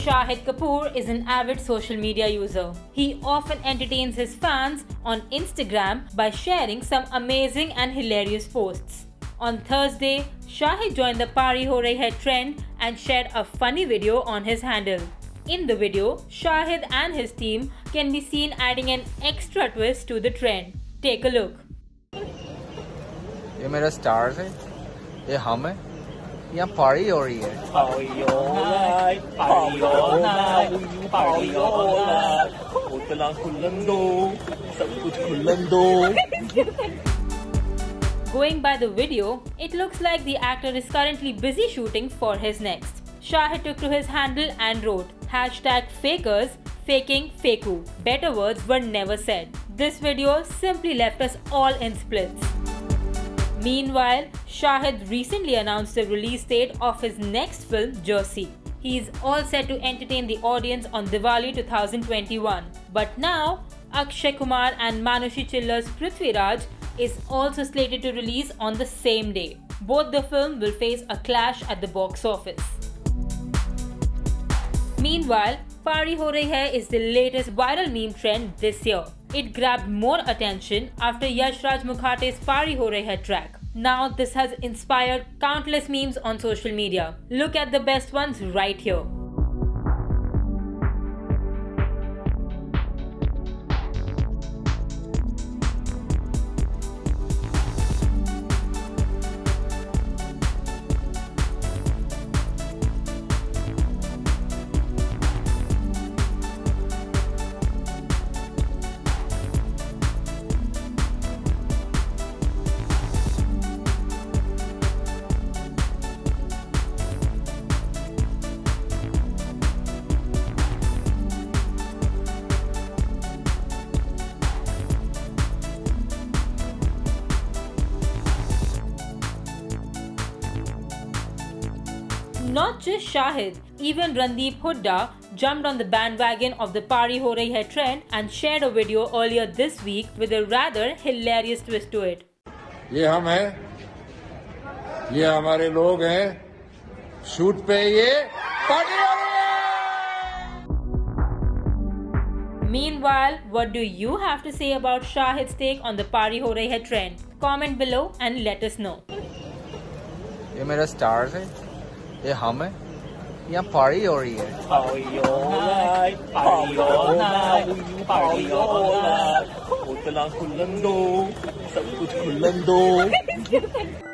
Shahid Kapoor is an avid social media user. He often entertains his fans on Instagram by sharing some amazing and hilarious posts. On Thursday, Shahid joined the Pari Ho Rahi Hai trend and shared a funny video on his handle. In the video, Shahid and his team can be seen adding an extra twist to the trend. Take a look. ये मेरा stars है, ये हम है, यहाँ party हो रही है। Going by the video, it looks like the actor is currently busy shooting for his next. Shahid took to his handle and wrote #fakers, faking faku. Better words were never said. This video simply left us all in splits. Meanwhile, Shahid recently announced the release date of his next film, Jersey. He is all set to entertain the audience on Diwali 2021. But now, Akshay Kumar and Manushi Chilla's Prithviraj is also slated to release on the same day. Both the film will face a clash at the box office. Meanwhile, Pari Ho Rahi Hai is the latest viral meme trend this year. It grabbed more attention after Yash Raj Mukhate's Pari Ho Rahi Hai track. Now this has inspired countless memes on social media. Look at the best ones right here. Not just Shahid, even Randeep Hooda jumped on the bandwagon of the Pari Ho Rahi Hai trend and shared a video earlier this week with a rather hilarious twist to it. ये हम हैं, ये हमारे लोग हैं, shoot पे ये party हो रही है। Meanwhile, what do you have to say about Shahid's take on the Pari Ho Rahi Hai trend? Comment below and let us know. ये मेरा स्टार्स है, ये हम है, यहाँ पार्टी हो रही है। खुलन दो, सब कुछ खुलन दो।